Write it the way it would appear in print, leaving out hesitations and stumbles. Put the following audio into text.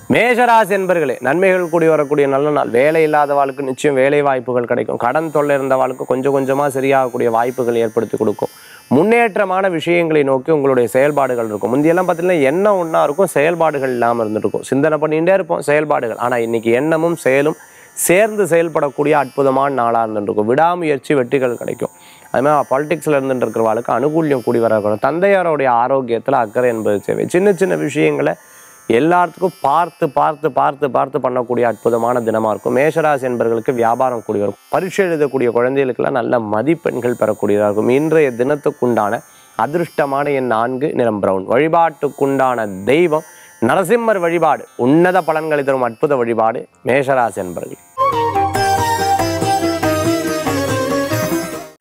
மேஷராசி என்பர்களே, நன்மைகள் கூடி வரக்கூடிய நல்ல நாள். வேலை இல்லாதவாளுக்கு நிச்சயம் வேலை வாய்ப்புகள் கிடைக்கும். கடன் தொல்லை இருந்தவாளுக்கு கொஞ்சம் கொஞ்சமாக சரியாகக்கூடிய வாய்ப்புகள் ஏற்படுத்தி கொடுக்கும். முன்னேற்றமான விஷயங்களை நோக்கி உங்களுடைய செயல்பாடுகள் இருக்கும். முந்தியெல்லாம் பார்த்தீங்கன்னா எண்ணம் ஒன்றா இருக்கும், செயல்பாடுகள் இல்லாமல் இருந்துட்டு இருக்கும். சிந்தனை பண்ணிகிட்டே இருப்போம், செயல்பாடுகள். ஆனால் இன்னைக்கு எண்ணமும் செயலும் சேர்ந்து செயல்படக்கூடிய அற்புதமான நாளாக இருந்துருக்கும். விடாமுயற்சி வெற்றிகள் கிடைக்கும். அதுமாதிரி பாலிடிக்ஸில் இருந்துட்டு இருக்கிறவாளுக்கு அனுகூல்யம் கூடி வரக்கூடும். தந்தையாரோடைய ஆரோக்கியத்தில் அக்கறை என்பது தேவை. சின்ன சின்ன விஷயங்களை எல்லாத்துக்கும் பார்த்து பார்த்து பார்த்து பார்த்து பண்ணக்கூடிய அற்புதமான தினமாக இருக்கும். மேஷராசி என்பவர்களுக்கு வியாபாரம் கூடி வரும். பரீட்சை எழுதக்கூடிய குழந்தைகளுக்கெல்லாம் நல்ல மதிப்பெண்கள் பெறக்கூடியதாக இருக்கும். இன்றைய தினத்துக்குண்டான அதிர்ஷ்டமான எண் 4, நிறம் பிரவுன். வழிபாட்டுக்குண்டான தெய்வம் நரசிம்மர் வழிபாடு. உன்னத பலன்களை தரும் அற்புத வழிபாடு மேஷராசி என்பவர்கள்.